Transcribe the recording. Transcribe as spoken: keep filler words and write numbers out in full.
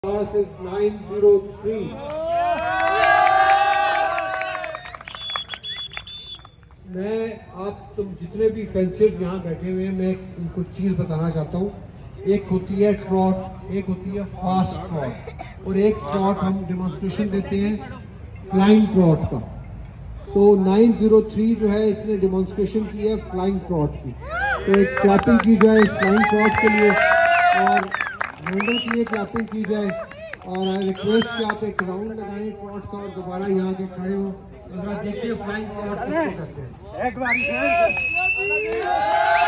Class is nine zero three. मैं आप तुम जितने भी फेंसर्स यहाँ बैठे हुए हैं, मैं उनको चीज बताना चाहता हूँ। एक होती है ट्रॉट, एक होती है फास्ट ट्रॉट, और एक ट्रॉट हम डेमोन्स्ट्रेशन देते हैं फ्लाइंग ट्रॉट का। तो नौ ज़ीरो तीन जो है, इसने डेमोन्स्ट्रेशन की है फ्लाइंग ट्रॉट की। तो एक क्लैपिंग की जाए फ्लाइंग ट्रॉट के लिए, और हैंडल के लिए क्लैपिंग की जाए। और आई रिक्वेस्ट कि आप एक राउंड लगाएं ट्रॉट का और दोबारा यहाँ के खड़े हो। जरा देखिए फ्लाइंग ट्रॉट किसको कहते हैं।